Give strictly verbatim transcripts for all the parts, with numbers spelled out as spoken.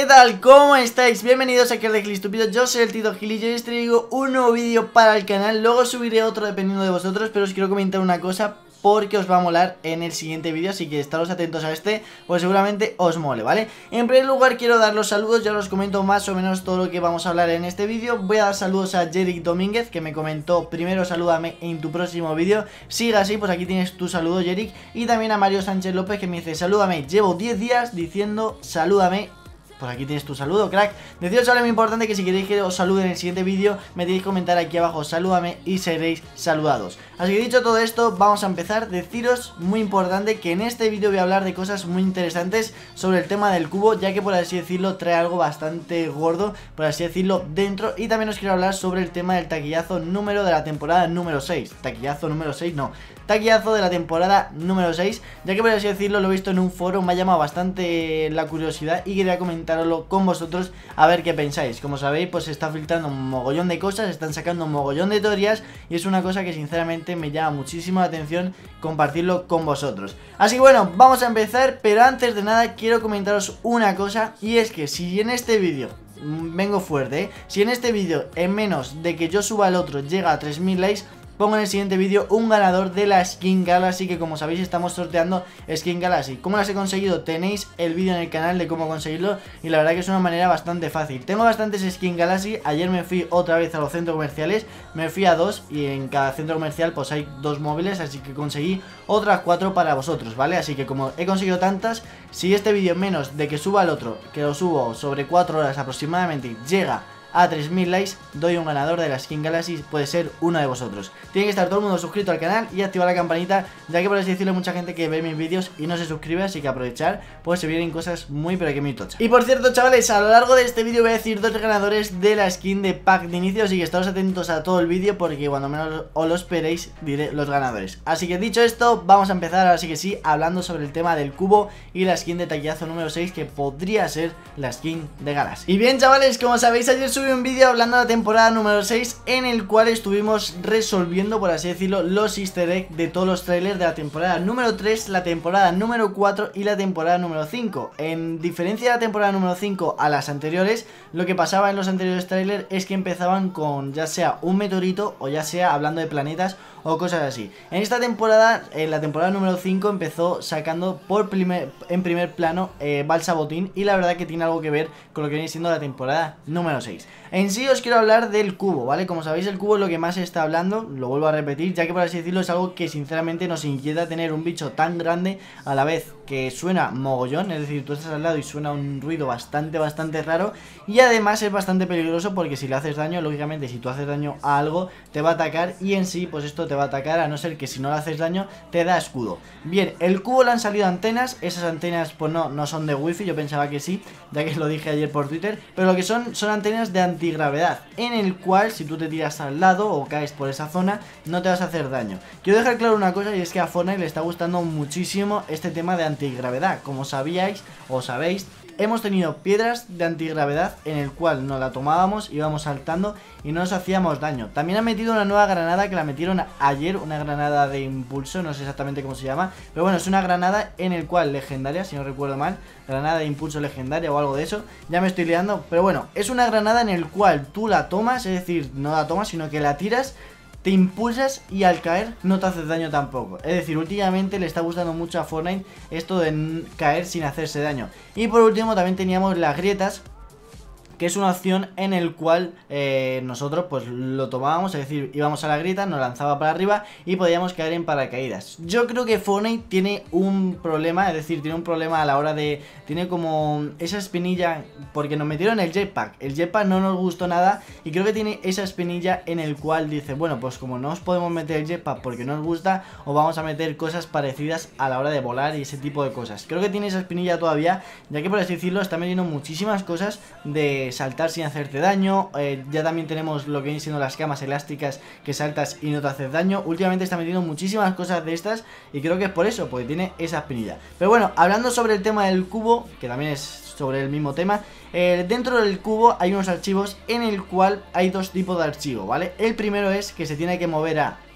¿qué tal? ¿Cómo estáis? Bienvenidos aquí al de Gilistúpido. Yo soy el Tito Gil y yo les traigo un nuevo vídeo para el canal. Luego subiré otro dependiendo de vosotros, pero os quiero comentar una cosa porque os va a molar en el siguiente vídeo, así que estaros atentos a este, pues seguramente os mole, ¿vale? En primer lugar quiero dar los saludos, ya os comento más o menos todo lo que vamos a hablar en este vídeo. Voy a dar saludos a Jerick Domínguez, que me comentó: primero salúdame en tu próximo vídeo. Siga así, pues aquí tienes tu saludo, Jerick. Y también a Mario Sánchez López, que me dice: salúdame, llevo diez días diciendo salúdame. Pues aquí tienes tu saludo, crack. Deciros algo muy importante, que si queréis que os salude en el siguiente vídeo, me tenéis que comentar aquí abajo salúdame y seréis saludados. Así que dicho todo esto, vamos a empezar. Deciros, muy importante, que en este vídeo voy a hablar de cosas muy interesantes sobre el tema del cubo, ya que por así decirlo trae algo bastante gordo, por así decirlo, dentro. Y también os quiero hablar sobre el tema del taquillazo número de la temporada número seis. Taquillazo número seis, no, taquillazo de la temporada número seis, ya que por así decirlo lo he visto en un foro, me ha llamado bastante la curiosidad y quería comentároslo con vosotros a ver qué pensáis. Como sabéis, pues se está filtrando un mogollón de cosas, se están sacando un mogollón de teorías y es una cosa que sinceramente me llama muchísimo la atención compartirlo con vosotros. Así que bueno, vamos a empezar, pero antes de nada quiero comentaros una cosa, y es que si en este vídeo vengo fuerte, ¿eh? Si en este vídeo en menos de que yo suba el otro llega a tres mil likes, pongo en el siguiente vídeo un ganador de la Skin Galaxy, que como sabéis estamos sorteando Skin Galaxy. ¿Cómo las he conseguido? Tenéis el vídeo en el canal de cómo conseguirlo, y la verdad que es una manera bastante fácil. Tengo bastantes Skin Galaxy, ayer me fui otra vez a los centros comerciales, me fui a dos y en cada centro comercial pues hay dos móviles, así que conseguí otras cuatro para vosotros, ¿vale? Así que como he conseguido tantas, si este vídeo en menos de que suba el otro, que lo subo sobre cuatro horas aproximadamente, llega a tres mil likes, doy un ganador de la Skin Galaxy, puede ser uno de vosotros. Tiene que estar todo el mundo suscrito al canal y activar la campanita, ya que por así decirlo hay mucha gente que ve mis vídeos y no se suscribe, así que aprovechar, pues se vienen cosas muy pero que muy tochas. Y por cierto, chavales, a lo largo de este vídeo voy a decir dos ganadores de la skin de pack de inicio, así que estaros atentos a todo el vídeo porque cuando menos os lo esperéis diré los ganadores. Así que dicho esto, vamos a empezar ahora sí que sí, hablando sobre el tema del cubo y la skin de taquillazo número seis, que podría ser la skin de Galaxy. Y bien, chavales, como sabéis, ayer subí un vídeo hablando de la temporada número seis, en el cual estuvimos resolviendo, por así decirlo, los easter eggs de todos los trailers de la temporada número tres, la temporada número cuatro y la temporada número cinco. En diferencia de la temporada número cinco a las anteriores, lo que pasaba en los anteriores trailers es que empezaban con ya sea un meteorito o ya sea hablando de planetas o cosas así. En esta temporada, en la temporada número cinco, empezó sacando por primer, en primer plano eh, Balsa Botín, y la verdad que tiene algo que ver con lo que viene siendo la temporada número seis. En sí os quiero hablar del cubo, ¿vale? Como sabéis, el cubo es lo que más se está hablando, lo vuelvo a repetir, ya que por así decirlo es algo que sinceramente nos inquieta, tener un bicho tan grande a la vez que suena mogollón, es decir, tú estás al lado y suena un ruido bastante, bastante raro, y además es bastante peligroso porque si le haces daño, lógicamente si tú haces daño a algo, te va a atacar, y en sí, pues esto te va a atacar, a no ser que si no le haces daño, te da escudo. Bien, el cubo le han salido antenas, esas antenas pues no, no son de wifi, yo pensaba que sí, ya que lo dije ayer por Twitter, pero lo que son, son antenas de antigravedad, en el cual si tú te tiras al lado o caes por esa zona, no te vas a hacer daño. Quiero dejar claro una cosa, y es que a Fortnite le está gustando muchísimo este tema de antigravedad. Como sabíais o sabéis, hemos tenido piedras de antigravedad en el cual nos la tomábamos, íbamos saltando y no nos hacíamos daño. También han metido una nueva granada que la metieron ayer, una granada de impulso, no sé exactamente cómo se llama, pero bueno, es una granada en el cual legendaria, si no recuerdo mal, granada de impulso legendaria o algo de eso, ya me estoy liando, pero bueno, es una granada en el cual tú la tomas, es decir, no la tomas sino que la tiras, te impulsas y al caer no te haces daño tampoco. Es decir, últimamente le está gustando mucho a Fortnite esto de caer sin hacerse daño. Y por último también teníamos las grietas, que es una opción en el cual eh, nosotros pues lo tomábamos, es decir, íbamos a la grieta, nos lanzaba para arriba y podíamos caer en paracaídas. Yo creo que Fortnite tiene un problema, es decir, tiene un problema a la hora de... tiene como esa espinilla, porque nos metieron el jetpack, el jetpack no nos gustó nada, y creo que tiene esa espinilla en el cual dice, bueno, pues como no os podemos meter el jetpack porque no os gusta, os vamos a meter cosas parecidas a la hora de volar y ese tipo de cosas. Creo que tiene esa espinilla todavía, ya que por así decirlo está metiendo muchísimas cosas de saltar sin hacerte daño, eh, ya también tenemos lo que vienen siendo las camas elásticas que saltas y no te haces daño. Últimamente está metiendo muchísimas cosas de estas y creo que es por eso, porque tiene esa espinilla. Pero bueno, hablando sobre el tema del cubo, que también es sobre el mismo tema, eh, dentro del cubo hay unos archivos en el cual hay dos tipos de archivo, ¿vale? El primero es que se tiene que mover a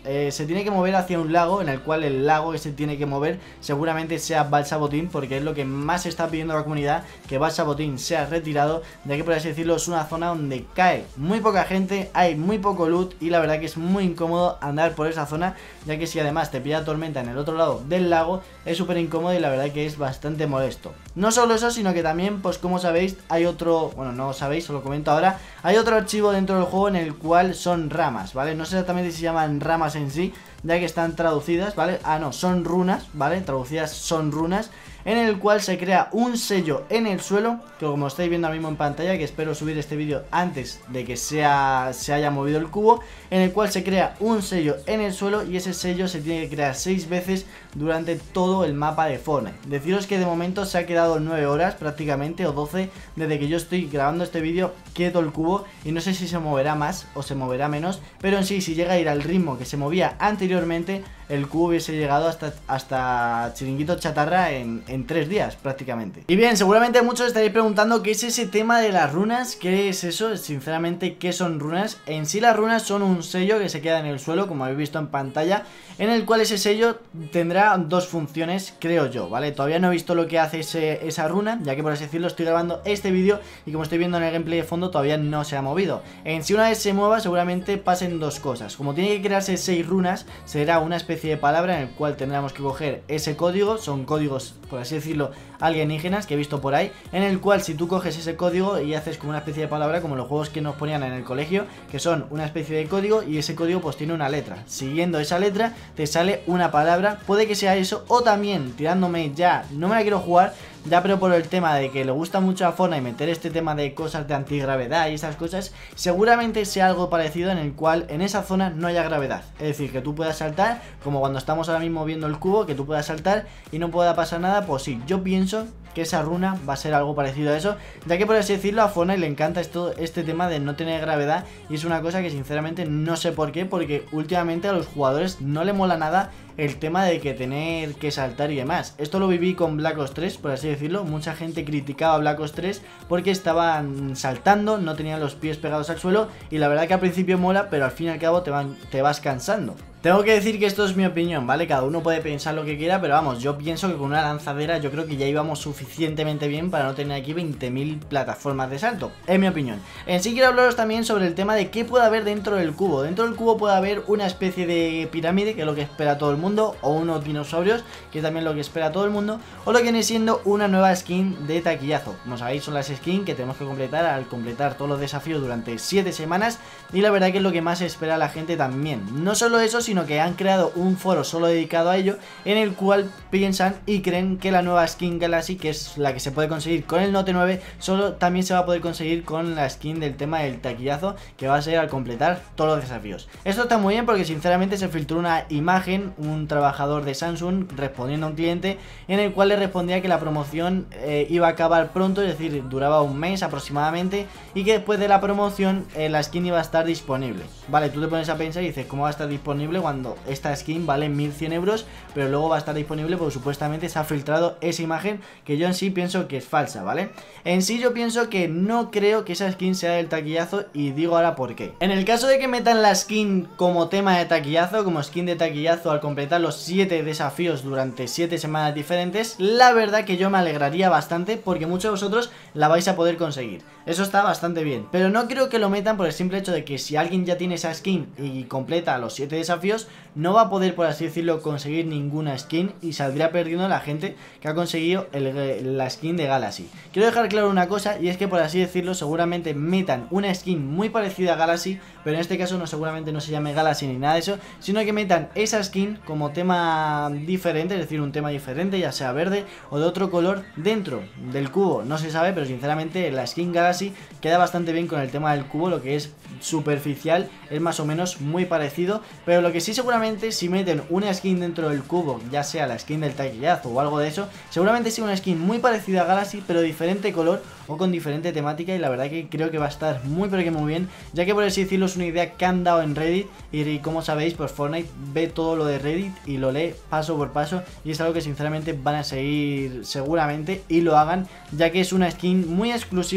eh, se tiene que mover hacia un lago, en el cual el lago que se tiene que mover seguramente sea Balsabotín, porque es lo que más está pidiendo la comunidad, que Balsabotín sea retirado, ya que por así decirlo es una zona donde cae muy poca gente, hay muy poco loot y la verdad que es muy incómodo andar por esa zona, ya que si además te pilla tormenta en el otro lado del lago es súper incómodo y la verdad que es bastante molesto. No solo eso, sino que también, pues como sabéis, hay otro, bueno, no sabéis, os lo comento ahora, hay otro archivo dentro del juego en el cual son ramas, ¿vale? No sé exactamente si se llaman ramas en sí, ya que están traducidas, ¿vale? Ah, no, son runas, ¿vale? Traducidas son runas, en el cual se crea un sello en el suelo, que como estáis viendo ahora mismo en pantalla, que espero subir este vídeo antes de que sea, se haya movido el cubo, en el cual se crea un sello en el suelo y ese sello se tiene que crear seis veces durante todo el mapa de Fortnite. Deciros que de momento se ha quedado nueve horas prácticamente, o doce, desde que yo estoy grabando este vídeo, quieto el cubo, y no sé si se moverá más o se moverá menos, pero en sí, si llega a ir al ritmo que se movía anteriormente, el cubo hubiese llegado hasta, hasta Chiringuito Chatarra en, en tres días prácticamente. Y bien, seguramente muchos estaréis preguntando qué es ese tema de las runas, qué es eso, sinceramente, qué son runas. En sí las runas son un sello que se queda en el suelo, como habéis visto en pantalla, en el cual ese sello tendrá dos funciones, creo yo, ¿vale? Todavía no he visto lo que hace ese, esa runa, ya que por así decirlo estoy grabando este vídeo y como estoy viendo en el gameplay de fondo todavía no se ha movido. En sí, una vez se mueva seguramente pasen dos cosas. Como tiene que crearse seis runas, será una especie de palabra en el cual tendremos que coger ese código, son códigos, por así decirlo, alienígenas que he visto por ahí, en el cual si tú coges ese código y haces como una especie de palabra, como los juegos que nos ponían en el colegio, que son una especie de código y ese código pues tiene una letra, siguiendo esa letra te sale una palabra, puede que sea eso, o también tirándome ya, no me la quiero jugar ya, pero por el tema de que le gusta mucho a Fortnite y meter este tema de cosas de antigravedad y esas cosas, seguramente sea algo parecido en el cual en esa zona no haya gravedad, es decir, que tú puedas saltar, como cuando estamos ahora mismo viendo el cubo, que tú puedas saltar y no pueda pasar nada. Pues sí, yo pienso que esa runa va a ser algo parecido a eso, ya que por así decirlo a Fortnite le encanta esto, este tema de no tener gravedad, y es una cosa que sinceramente no sé por qué, porque últimamente a los jugadores no le mola nada el tema de que tener que saltar y demás. Esto lo viví con Black Ops tres, por así decirlo. Mucha gente criticaba a Black Ops tres porque estaban saltando, no tenían los pies pegados al suelo, y la verdad que al principio mola, pero al fin y al cabo te, van, te vas cansando. Tengo que decir que esto es mi opinión, ¿vale? Cada uno puede pensar lo que quiera, pero vamos, yo pienso que con una lanzadera yo creo que ya íbamos suficientemente bien para no tener aquí veinte mil plataformas de salto, es mi opinión. En sí quiero hablaros también sobre el tema de qué puede haber dentro del cubo. Dentro del cubo puede haber una especie de pirámide, que es lo que espera todo el mundo, o unos dinosaurios, que es también lo que espera todo el mundo, o lo que viene siendo una nueva skin de taquillazo. Como sabéis, son las skins que tenemos que completar al completar todos los desafíos durante siete semanas, y la verdad que es lo que más espera la gente también. No solo eso, sino sino que han creado un foro solo dedicado a ello, en el cual piensan y creen que la nueva skin Galaxy, que es la que se puede conseguir con el Note nueve, solo también se va a poder conseguir con la skin del tema del taquillazo, que va a ser al completar todos los desafíos. Esto está muy bien porque sinceramente se filtró una imagen, un trabajador de Samsung respondiendo a un cliente, en el cual le respondía que la promoción eh, iba a acabar pronto, es decir, duraba un mes aproximadamente, y que después de la promoción eh, la skin iba a estar disponible. Vale, tú te pones a pensar y dices, ¿cómo va a estar disponible cuando esta skin vale mil cien euros, pero luego va a estar disponible porque supuestamente se ha filtrado esa imagen, que yo en sí pienso que es falsa, ¿vale? En sí yo pienso que no creo que esa skin sea del taquillazo, y digo ahora por qué. En el caso de que metan la skin como tema de taquillazo, como skin de taquillazo al completar los siete desafíos durante siete semanas diferentes, la verdad que yo me alegraría bastante porque muchos de vosotros la vais a poder conseguir. Eso está bastante bien, pero no creo que lo metan por el simple hecho de que si alguien ya tiene esa skin y completa los siete desafíos, no va a poder, por así decirlo, conseguir ninguna skin y saldría perdiendo la gente que ha conseguido el, la skin de Galaxy. Quiero dejar claro una cosa, y es que por así decirlo seguramente metan una skin muy parecida a Galaxy, pero en este caso no, seguramente no se llame Galaxy ni nada de eso, sino que metan esa skin como tema diferente, es decir, un tema diferente, ya sea verde o de otro color, dentro del cubo. No se sabe, pero sinceramente la skin Galaxy queda bastante bien con el tema del cubo. Lo que es superficial es más o menos muy parecido, pero lo que sí seguramente, si meten una skin dentro del cubo, ya sea la skin del taquillazo o algo de eso, seguramente sea una skin muy parecida a Galaxy pero diferente color o con diferente temática, y la verdad que creo que va a estar muy pero que muy bien, ya que por así decirlo es una idea que han dado en Reddit, y como sabéis pues Fortnite ve todo lo de Reddit y lo lee paso por paso, y es algo que sinceramente van a seguir seguramente y lo hagan, ya que es una skin muy exclusiva que está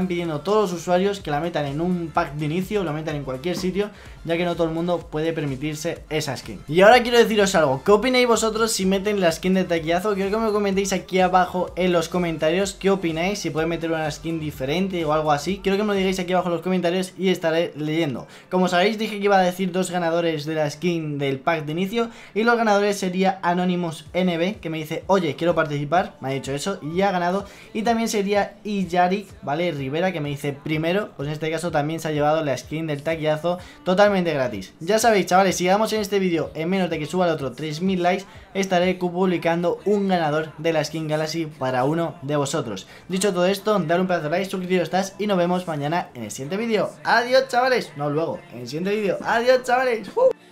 están pidiendo todos los usuarios que la metan en un pack de inicio, la metan en cualquier sitio, ya que no todo el mundo puede permitirse esa skin. Y ahora quiero deciros algo, ¿qué opináis vosotros si meten la skin de taquillazo? Quiero que me comentéis aquí abajo en los comentarios qué opináis, si pueden meter una skin diferente o algo así. Quiero que me lo digáis aquí abajo en los comentarios y estaré leyendo. Como sabéis, dije que iba a decir dos ganadores de la skin del pack de inicio, y los ganadores sería Anonymous N B, que me dice, oye, quiero participar, me ha dicho eso y ya ha ganado. Y también sería Iyarik, ¿vale? Rivera, que me dice primero, pues en este caso también se ha llevado la skin del taquillazo totalmente gratis. Ya sabéis, chavales, si llegamos en este vídeo en menos de que suba el otro tres mil likes, estaré publicando un ganador de la skin Galaxy para uno de vosotros. Dicho todo esto, dale un pedazo de like, suscribiros estás y nos vemos mañana en el siguiente vídeo. Adiós, chavales. No, luego, en el siguiente vídeo. Adiós, chavales. ¡Uh!